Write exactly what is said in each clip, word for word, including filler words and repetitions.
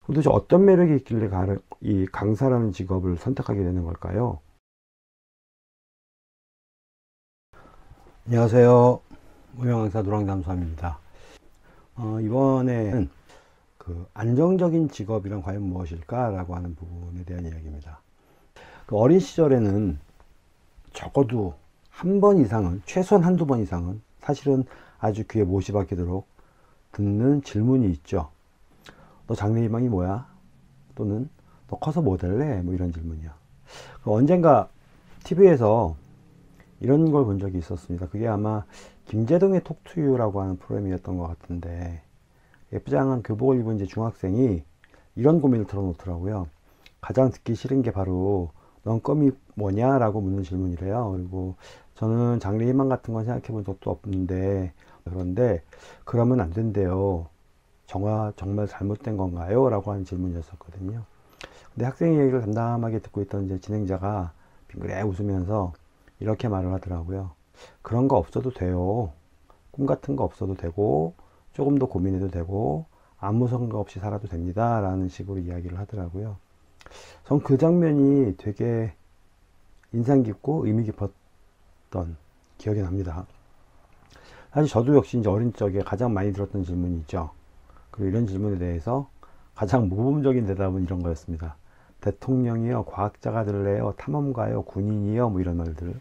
도대체 어떤 매력이 있길래 가- 이 강사라는 직업을 선택하게 되는 걸까요? 안녕하세요. 무형강사 노랑담수함입니다. 어, 이번에는 그 안정적인 직업이란 과연 무엇일까라고 하는 부분에 대한 이야기입니다. 그 어린 시절에는 적어도 한 번 이상은, 최소한 한두 번 이상은 사실은 아주 귀에 못이 박히도록 듣는 질문이 있죠. 너 장래희망이 뭐야? 또는 너 커서 뭐 될래? 뭐 이런 질문이요. 그 언젠가 티비에서 이런 걸 본 적이 있었습니다. 그게 아마 김재동의 톡투유라고 하는 프로그램이었던 것 같은데, 예쁘장한 교복을 입은 이제 중학생이 이런 고민을 털어놓더라고요. 가장 듣기 싫은 게 바로 넌 꿈이 뭐냐? 라고 묻는 질문이래요. 그리고 저는 장래 희망 같은 건 생각해 본 적도 없는데, 그런데 그러면 안 된대요. 정말, 정말 잘못된 건가요? 라고 하는 질문이었었거든요. 근데 학생의 얘기를 담담하게 듣고 있던 이제 진행자가 빙그레 웃으면서 이렇게 말을 하더라고요. 그런 거 없어도 돼요. 꿈 같은 거 없어도 되고, 조금 더 고민해도 되고, 아무 생각 없이 살아도 됩니다. 라는 식으로 이야기를 하더라고요. 전 그 장면이 되게 인상 깊고 의미 깊었던 기억이 납니다. 사실 저도 역시 이제 어린 적에 가장 많이 들었던 질문이 있죠. 그리고 이런 질문에 대해서 가장 모범적인 대답은 이런 거였습니다. 대통령이요, 과학자가 될래요, 탐험가요, 군인이요, 뭐 이런 말들.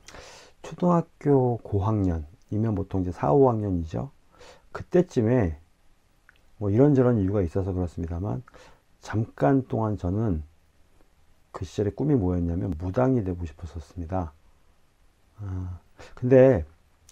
초등학교 고학년이면 보통 이제 사, 오 학년이죠. 그때쯤에 뭐 이런저런 이유가 있어서 그렇습니다만 잠깐 동안 저는 그 시절에 꿈이 뭐였냐면 무당이 되고 싶었었습니다. 아, 근데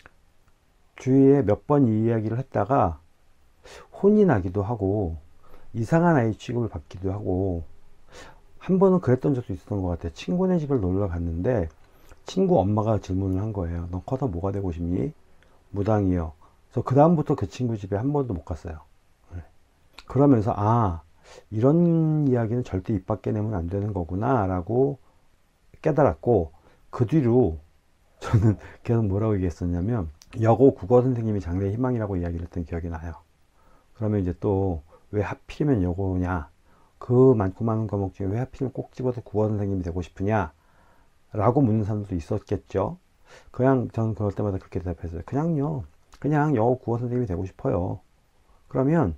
주위에 몇 번 이 이야기를 했다가 혼이 나기도 하고 이상한 아이 취급을 받기도 하고 한 번은 그랬던 적도 있었던 것 같아요. 친구네 집을 놀러 갔는데 친구 엄마가 질문을 한 거예요. 너 커서 뭐가 되고 싶니? 무당이요. 그래서 그 다음부터 그 친구 집에 한 번도 못 갔어요. 네. 그러면서 아, 이런 이야기는 절대 입 밖에 내면 안 되는 거구나 라고 깨달았고, 그 뒤로 저는 계속 뭐라고 얘기했었냐면 여고 국어 선생님이 장래의 희망이라고 이야기를 했던 기억이 나요. 그러면 이제 또 왜 하필이면 여고냐, 그 많고 많은 과목 중에 왜 하필이면 꼭 집어서 국어 선생님이 되고 싶으냐 라고 묻는 사람도 있었겠죠. 그냥 저는 그럴 때마다 그렇게 대답했어요. 그냥요, 그냥 여고 국어 선생님이 되고 싶어요. 그러면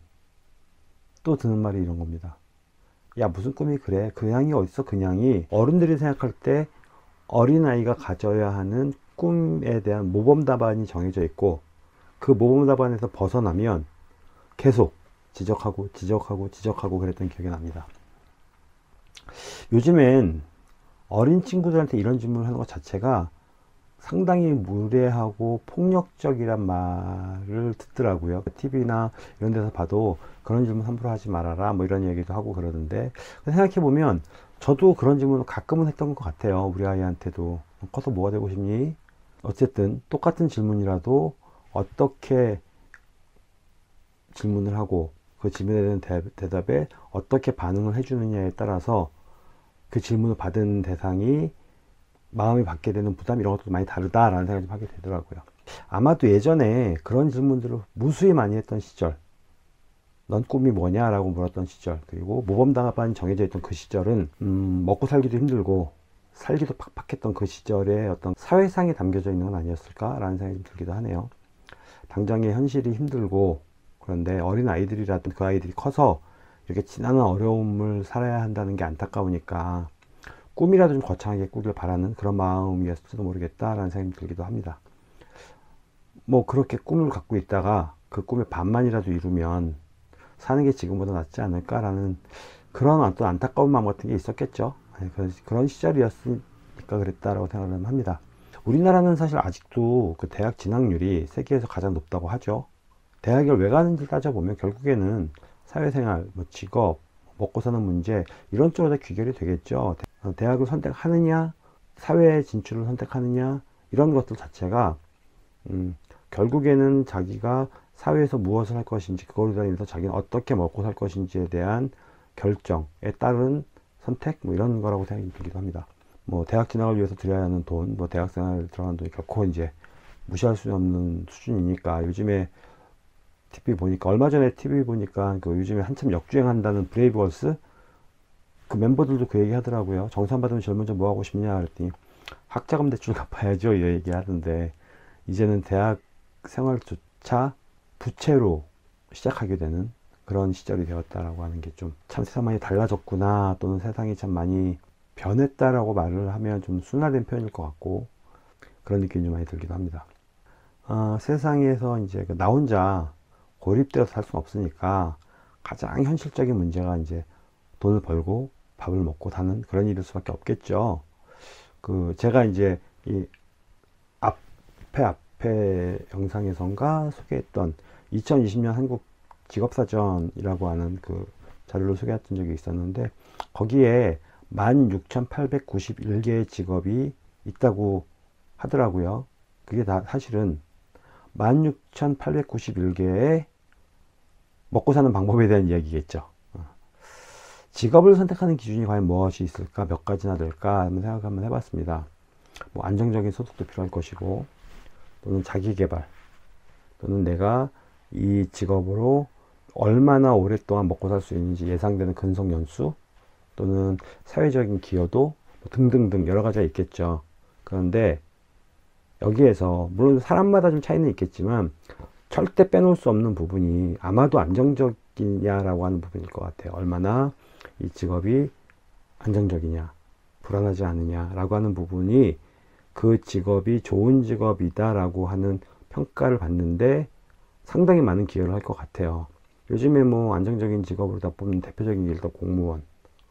또 드는 말이 이런 겁니다. 야, 무슨 꿈이 그래? 그냥이 어딨어? 그냥이 어른들이 생각할 때 어린아이가 가져야 하는 꿈에 대한 모범 답안이 정해져 있고, 그 모범 답안에서 벗어나면 계속 지적하고 지적하고 지적하고 그랬던 기억이 납니다. 요즘엔 어린 친구들한테 이런 질문을 하는 것 자체가 상당히 무례하고 폭력적이란 말을 듣더라고요. 티비나 이런 데서 봐도 그런 질문 함부로 하지 말아라 뭐 이런 얘기도 하고 그러는데, 생각해보면 저도 그런 질문을 가끔은 했던 것 같아요. 우리 아이한테도 커서 뭐가 되고 싶니? 어쨌든 똑같은 질문이라도 어떻게 질문을 하고 그 질문에 대한 대, 대답에 어떻게 반응을 해주느냐에 따라서 그 질문을 받은 대상이 마음이 받게 되는 부담 이런 것도 많이 다르다라는 생각을 좀 하게 되더라고요. 아마도 예전에 그런 질문들을 무수히 많이 했던 시절, 넌 꿈이 뭐냐라고 물었던 시절, 그리고 모범답안이 정해져 있던 그 시절은 음, 먹고 살기도 힘들고 살기도 팍팍했던 그 시절에 어떤 사회상이 담겨져 있는 건 아니었을까라는 생각이 좀 들기도 하네요. 당장의 현실이 힘들고, 그런데 어린 아이들이라도 그 아이들이 커서 이렇게 지나는 어려움을 살아야 한다는 게 안타까우니까 꿈이라도 좀 거창하게 꾸길 바라는 그런 마음이었을지도 모르겠다라는 생각이 들기도 합니다. 뭐 그렇게 꿈을 갖고 있다가 그 꿈의 반만이라도 이루면 사는 게 지금보다 낫지 않을까라는 그런 어떤 안타까운 마음 같은 게 있었겠죠. 그런 시절이었으니까 그랬다라고 생각을 합니다. 우리나라는 사실 아직도 그 대학 진학률이 세계에서 가장 높다고 하죠. 대학을 왜 가는지 따져보면 결국에는 사회생활, 뭐 직업, 먹고 사는 문제 이런 쪽으로 다 귀결이 되겠죠. 대학을 선택하느냐, 사회 진출을 선택하느냐 이런 것들 자체가 음, 결국에는 자기가 사회에서 무엇을 할 것인지, 그걸로 인해서 자기는 어떻게 먹고 살 것인지에 대한 결정에 따른 선택 뭐 이런 거라고 생각이 들기도 합니다. 뭐 대학 진학을 위해서 들여야 하는 돈, 뭐 대학생활 들어가는 돈이 결코 이제 무시할 수 없는 수준이니까 요즘에 티비 보니까, 얼마 전에 티비 보니까 그 요즘에 한참 역주행한다는 브레이브걸스 그 멤버들도 그 얘기 하더라고요. 정산 받으면 제일 먼저 뭐 하고 싶냐 그랬더니 학자금 대출 갚아야죠, 이 얘기 하던데, 이제는 대학 생활조차 부채로 시작하게 되는 그런 시절이 되었다라고 하는 게 좀 참 세상 많이 달라졌구나, 또는 세상이 참 많이 변했다라고 말을 하면 좀 순화된 표현일 것 같고, 그런 느낌이 좀 많이 들기도 합니다. 어, 세상에서 이제 나 혼자 고립되어서 살 수는 없으니까 가장 현실적인 문제가 이제 돈을 벌고 밥을 먹고 사는 그런 일일 수밖에 없겠죠. 그 제가 이제 이 앞에 앞에 영상에선가 소개했던 이천이십 년 한국 직업사전이라고 하는 그 자료를 소개했던 적이 있었는데, 거기에 만 육천팔백구십일 개의 직업이 있다고 하더라고요. 그게 다 사실은 만 육천팔백구십일 개의 먹고 사는 방법에 대한 이야기겠죠. 직업을 선택하는 기준이 과연 무엇이 있을까, 몇 가지나 될까 한번 생각 한번 해봤습니다. 뭐 안정적인 소득도 필요할 것이고, 또는 자기개발, 또는 내가 이 직업으로 얼마나 오랫동안 먹고 살 수 있는지 예상되는 근속 연수, 또는 사회적인 기여도 등등등 여러 가지가 있겠죠. 그런데 여기에서 물론 사람마다 좀 차이는 있겠지만 절대 빼놓을 수 없는 부분이 아마도 안정적이냐라고 하는 부분일 것 같아요. 얼마나 이 직업이 안정적이냐, 불안하지 않느냐라고 하는 부분이 그 직업이 좋은 직업이다라고 하는 평가를 받는데 상당히 많은 기여를 할 것 같아요. 요즘에 뭐 안정적인 직업으로 다 뽑는 대표적인 게 일단 공무원,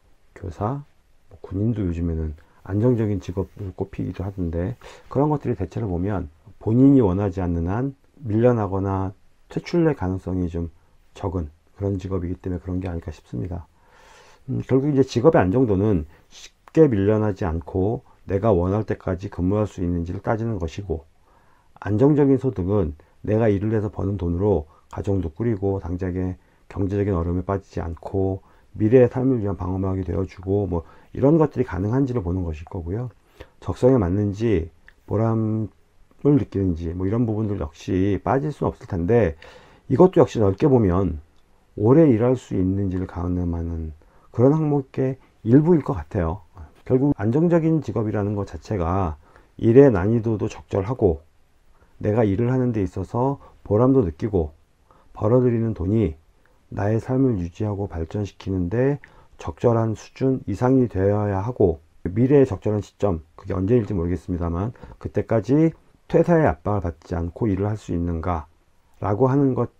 교사, 뭐 군인도 요즘에는 안정적인 직업을 꼽히기도 하던데, 그런 것들이 대체로 보면 본인이 원하지 않는 한 밀려나거나 퇴출될 가능성이 좀 적은 그런 직업이기 때문에 그런 게 아닐까 싶습니다. 음, 결국 이제 직업의 안정도는 쉽게 밀려나지 않고 내가 원할 때까지 근무할 수 있는지를 따지는 것이고, 안정적인 소득은 내가 일을 해서 버는 돈으로 가정도 꾸리고 당장의 경제적인 어려움에 빠지지 않고 미래의 삶을 위한 방어막이 되어주고 뭐 이런 것들이 가능한지를 보는 것일 거고요. 적성에 맞는지 보람을 느끼는지 뭐 이런 부분들 역시 빠질 수는 없을 텐데, 이것도 역시 넓게 보면 오래 일할 수 있는지를 가늠하는 그런 항목의 일부일 것 같아요. 결국 안정적인 직업이라는 것 자체가 일의 난이도도 적절하고 내가 일을 하는 데 있어서 보람도 느끼고 벌어들이는 돈이 나의 삶을 유지하고 발전시키는데 적절한 수준 이상이 되어야 하고, 미래의 적절한 시점, 그게 언제일지 모르겠습니다만 그때까지 퇴사의 압박을 받지 않고 일을 할 수 있는가 라고 하는 것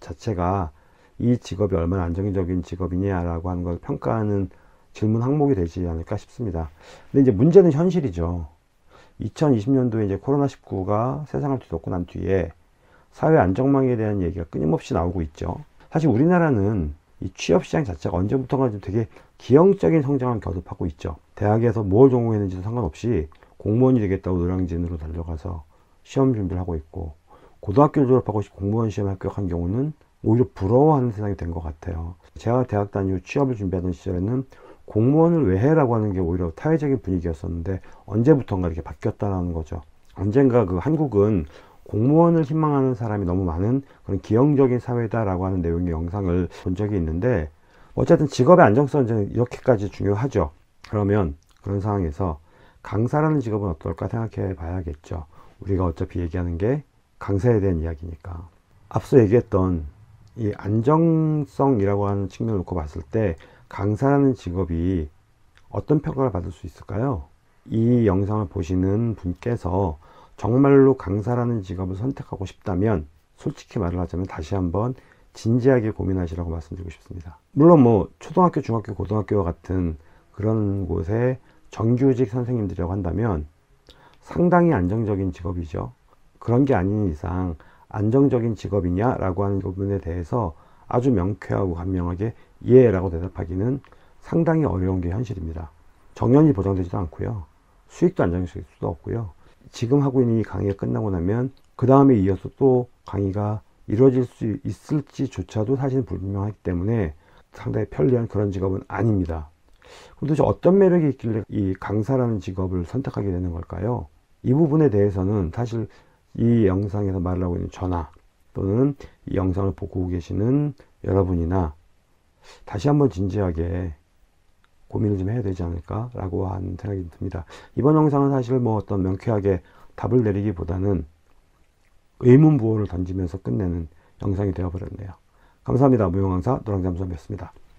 자체가 이 직업이 얼마나 안정적인 직업이냐 라고 하는 걸 평가하는 질문 항목이 되지 않을까 싶습니다. 근데 이제 문제는 현실이죠. 이천이십 년도에 이제 코로나 십구가 세상을 뒤덮고 난 뒤에 사회 안정망에 대한 얘기가 끊임없이 나오고 있죠. 사실 우리나라는 이 취업시장 자체가 언제부턴가 좀 되게 기형적인 성장을 거듭하고 있죠. 대학에서 뭘 전공했는지도 상관없이 공무원이 되겠다고 노량진으로 달려가서 시험 준비를 하고 있고, 고등학교를 졸업하고 공무원 시험에 합격한 경우는 오히려 부러워하는 세상이 된 것 같아요. 제가 대학 다니고 취업을 준비하던 시절에는 공무원을 왜 해라고 하는 게 오히려 타회적인 분위기였었는데 언제부턴가 이렇게 바뀌었다는 거죠. 언젠가 그 한국은 공무원을 희망하는 사람이 너무 많은 그런 기형적인 사회다라고 하는 내용의 영상을 본 적이 있는데, 어쨌든 직업의 안정성은 이렇게까지 중요하죠. 그러면 그런 상황에서 강사라는 직업은 어떨까 생각해 봐야겠죠. 우리가 어차피 얘기하는 게 강사에 대한 이야기니까. 앞서 얘기했던 이 안정성이라고 하는 측면을 놓고 봤을 때 강사라는 직업이 어떤 평가를 받을 수 있을까요? 이 영상을 보시는 분께서 정말로 강사라는 직업을 선택하고 싶다면 솔직히 말을 하자면 다시 한번 진지하게 고민하시라고 말씀드리고 싶습니다. 물론 뭐 초등학교, 중학교, 고등학교와 같은 그런 곳에 정규직 선생님들이라고 한다면 상당히 안정적인 직업이죠. 그런 게 아닌 이상 안정적인 직업이냐 라고 하는 부분에 대해서 아주 명쾌하고 간명하게 예 라고 대답하기는 상당히 어려운 게 현실입니다. 정년이 보장되지도 않고요, 수익도 안정적일 수도 없고요, 지금 하고 있는 이 강의가 끝나고 나면 그 다음에 이어서 또 강의가 이루어질 수 있을지 조차도 사실 불분명하기 때문에 상당히 편리한 그런 직업은 아닙니다. 그럼 도대체 어떤 매력이 있길래 이 강사라는 직업을 선택하게 되는 걸까요? 이 부분에 대해서는 사실 이 영상에서 말을 하고 있는 저나 또는 이 영상을 보고 계시는 여러분이나 다시 한번 진지하게 고민을 좀 해야 되지 않을까 라고 하는 생각이 듭니다. 이번 영상은 사실 뭐 어떤 명쾌하게 답을 내리기보다는 의문부호를 던지면서 끝내는 영상이 되어버렸네요. 감사합니다. 무용강사 노랑잠수함이었습니다.